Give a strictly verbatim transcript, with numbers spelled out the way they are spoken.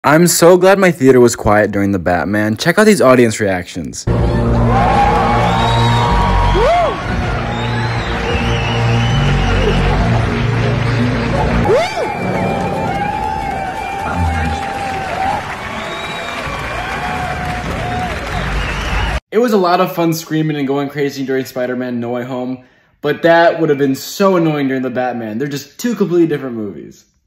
I'm so glad my theater was quiet during the Batman. Check out these audience reactions. It was a lot of fun screaming and going crazy during Spider-Man No Way Home, but that would have been so annoying during the Batman. They're just two completely different movies.